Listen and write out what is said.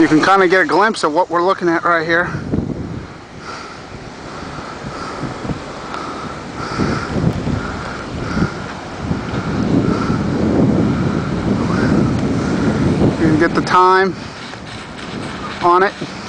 You can kind of get a glimpse of what we're looking at right here. You can get the time on it.